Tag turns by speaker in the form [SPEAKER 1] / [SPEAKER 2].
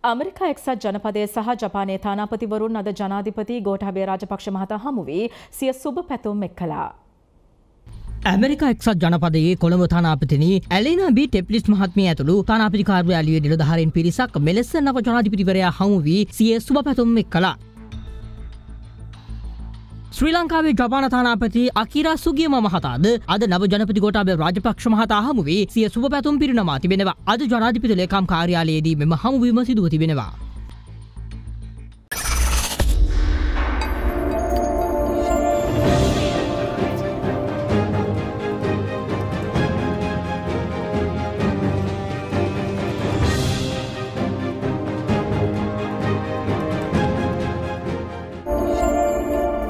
[SPEAKER 1] අමරිකා එක්සත් ජනපදයේ සහ ජපානයේ තානාපතිවරුන් අද ජනාධිපති ගෝඨාභය රාජපක්ෂ මහතා හමු වී සිය සුබ පැතුම් එක් කළා.
[SPEAKER 2] ඇමරිකා එක්සත් ජනපදයේ කොළඹ තානාපතිනි ඇලීනා බී ටෙප්ලිස් මහත්මිය ඇතුළු තානාපති කාර්යාලයේ නිලධාරීන් පිරිසක් මෙලෙස නව ජනාධිපතිවරයා හමු වී සිය සුබ පැතුම් එක් කළා. ශ්‍රී ලංකාවේ ජපාන තානාපති අකිරා සුගියම මහතාද අද නව ජනපති ගෝඨාභය රාජපක්ෂ මහතා හමු වී සිය සුබ පැතුම් පිරිනමා තිබෙනවා. අද ජනාධිපති ලේකම් කාර්යාලයේදී මෙම හමුවීම සිදුව තිබෙනවා.